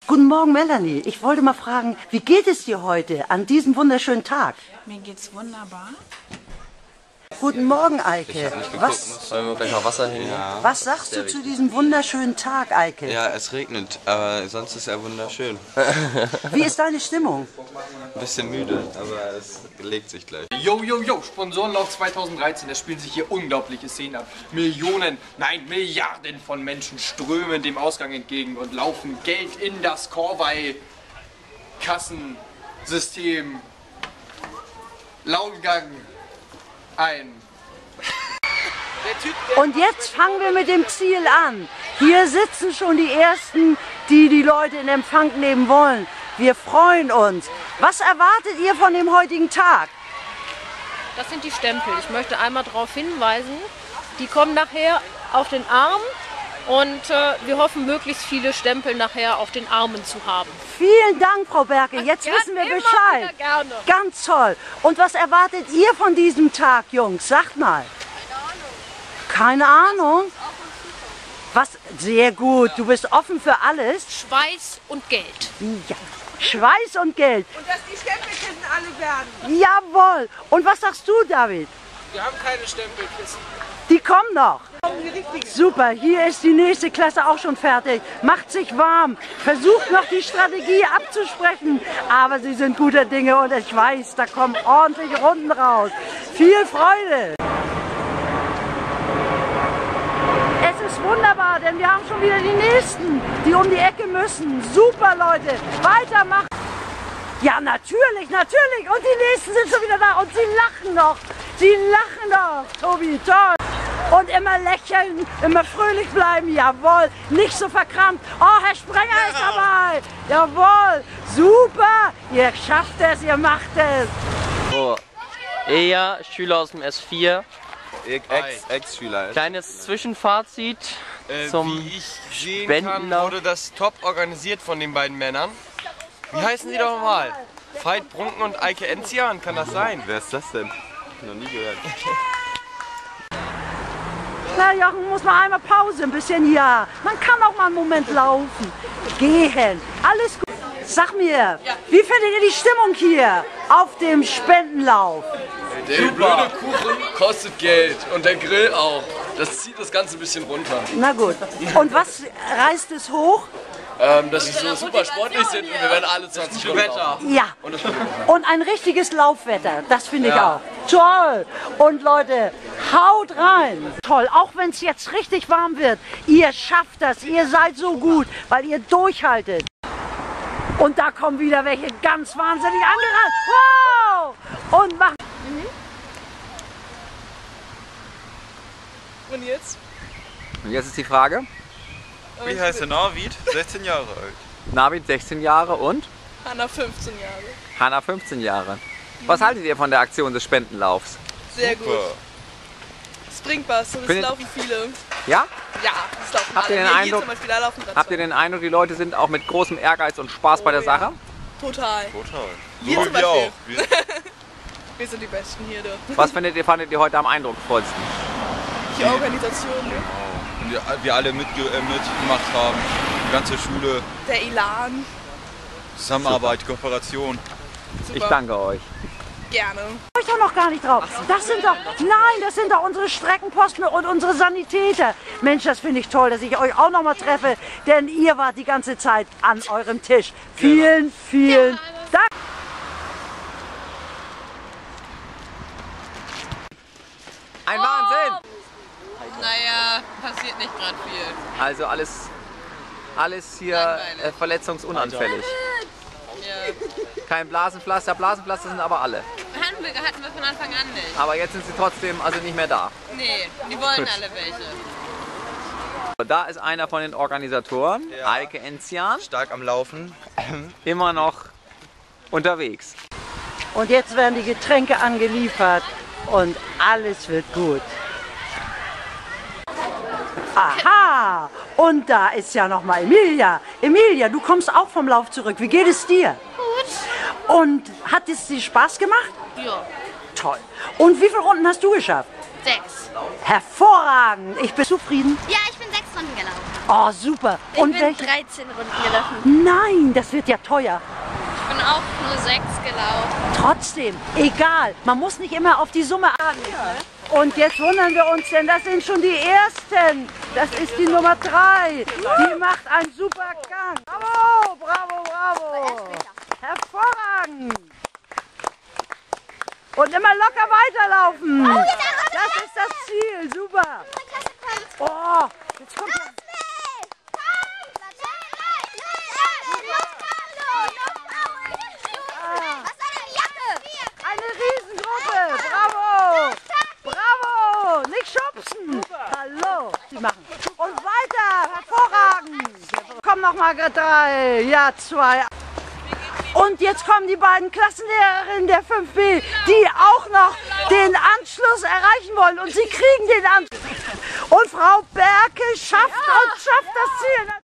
Guten Morgen, Melanie. Ich wollte mal fragen, wie geht es dir heute an diesem wunderschönen Tag? Mir geht's wunderbar. Guten Morgen, Eike. Ich hab nicht geguckt, wollen wir gleich mal Wasser hin? Ja. Was sagst du zu diesem wunderschönen Tag, Eike? Ja, es regnet, aber sonst ist er wunderschön. Wie ist deine Stimmung? Ein bisschen müde, aber es legt sich gleich. Yo, yo, yo, Sponsorenlauf 2013, da spielen sich hier unglaubliche Szenen ab. Millionen, nein, Milliarden von Menschen strömen dem Ausgang entgegen und laufen Geld in das Corvey-Kassensystem Laungang ein. Und jetzt fangen wir mit dem Ziel an. Hier sitzen schon die Ersten, die die Leute in Empfang nehmen wollen. Wir freuen uns. Was erwartet ihr von dem heutigen Tag? Das sind die Stempel. Ich möchte einmal darauf hinweisen, die kommen nachher auf den Arm und wir hoffen, möglichst viele Stempel nachher auf den Armen zu haben. Vielen Dank, Frau Berke. Jetzt wissen wir Bescheid. Gerne. Ganz toll. Und was erwartet ihr von diesem Tag, Jungs? Sagt mal. Keine Ahnung? Was? Sehr gut. Du bist offen für alles. Schweiß und Geld. Ja. Schweiß und Geld. Und dass die Stempelkissen alle werden. Jawohl. Und was sagst du, David? Wir haben keine Stempelkissen. Die kommen noch. Super, hier ist die nächste Klasse auch schon fertig. Macht sich warm. Versucht noch die Strategie abzusprechen. Aber sie sind guter Dinge und ich weiß, da kommen ordentlich Runden raus. Viel Freude. Es ist wunderbar, denn wir haben schon wieder die Nächsten, die um die Ecke müssen. Super, Leute. Weitermachen. Ja, natürlich, natürlich. Und die Nächsten sind schon wieder da und sie lachen noch. Sie lachen noch, Tobi, toll. Und immer lächeln, immer fröhlich bleiben, jawohl, nicht so verkrampft. Oh, Herr Sprenger ist dabei, jawohl, super, ihr schafft es, ihr macht es. So, Eja, Schüler aus dem S4. Ex-Schüler. Kleines Zwischenfazit zum Wie ich sehen kann, Spendenlauf. wurde das top organisiert von den beiden Männern. Wie heißen sie doch mal? Veit Brunken und Eike Enzian, kann das sein? Wer ist das denn? Noch nie gehört. Na, Jochen, muss man einmal Pause, ein bisschen, ja. Man kann auch mal einen Moment laufen, gehen, alles gut. Sag mir, wie findet ihr die Stimmung hier auf dem Spendenlauf? Der blöde Kuchen kostet Geld und der Grill auch. Das zieht das Ganze ein bisschen runter. Na gut, und was reißt es hoch? Dass sie so super sportlich sind und wir werden alle 20 Stunden laufen. Ja, und ein richtiges Laufwetter, das finde ich auch. Toll! Und Leute, haut rein! Toll, auch wenn es jetzt richtig warm wird, ihr schafft das, ihr seid so gut, weil ihr durchhaltet. Und da kommen wieder welche ganz wahnsinnig angerannt. Wow! Und machen. Und jetzt? Und jetzt ist die Frage. Wie heißt der Navid? 16 Jahre alt. Navid 16 Jahre und Hanna 15 Jahre. Hanna 15 Jahre. Was haltet ihr von der Aktion des Spendenlaufs? Sehr gut. Es bringt was und es laufen viele. Ja? Ja, es laufen Habt ihr alle. den Hier Eindruck, zum Beispiel, da laufen habt ihr den Eindruck, die Leute sind auch mit großem Ehrgeiz und Spaß bei der Sache? Total. Total. Wir So zum wie wir Beispiel. auch. Wir sind die Besten hier, du. Was fandet ihr heute am eindrucksvollsten? Die Organisation, ne? Und wir alle mitgemacht haben. Die ganze Schule. Der Elan. Zusammenarbeit, Kooperation. Super. Ich danke euch. Gerne. Ich doch noch gar nicht drauf. Das sind doch, nein, das sind doch unsere Streckenposten und unsere Sanitäter. Mensch, das finde ich toll, dass ich euch auch noch mal treffe, denn ihr wart die ganze Zeit an eurem Tisch. Vielen, vielen Dank. Ein Wahnsinn! Naja, passiert nicht gerade viel. Also alles hier verletzungsunanfällig. Ja. Kein Blasenpflaster, Blasenpflaster sind aber alle. Hatten wir von Anfang an nicht. Aber jetzt sind sie trotzdem also nicht mehr da. Nee, die wollen alle welche. Da ist einer von den Organisatoren, Eike Enzian, Stark am Laufen. immer noch unterwegs. Und jetzt werden die Getränke angeliefert und alles wird gut. Aha! Und da ist ja noch mal Emilia. Emilia, du kommst auch vom Lauf zurück. Wie geht es dir? Gut. Und hat es dir Spaß gemacht? Ja. Toll. Und wie viele Runden hast du geschafft? 6. Hervorragend. Ich bin zufrieden. Ja, ich bin 6 Runden gelaufen. Oh, super. Ich bin 13 Runden gelaufen. Nein, das wird ja teuer. Ich bin auch nur 6 gelaufen. Trotzdem, egal. Man muss nicht immer auf die Summe achten. Und jetzt wundern wir uns, denn das sind schon die Ersten. Das ist die Nummer 3. Die macht einen super Gang. Bravo, bravo, bravo. Hervorragend. Und immer locker weiterlaufen. Das ist das Ziel. Super. Oh, jetzt kommt der... Eine Riesengruppe. Bravo. Bravo. Nicht schubsen. Hallo. Die machen. Und weiter. Hervorragend. Komm noch mal 3. Ja, 2. Und jetzt kommen die beiden Klassenlehrerinnen der 5B, die auch noch den Anschluss erreichen wollen. Und sie kriegen den Anschluss. Und Frau Berke schafft das Ziel.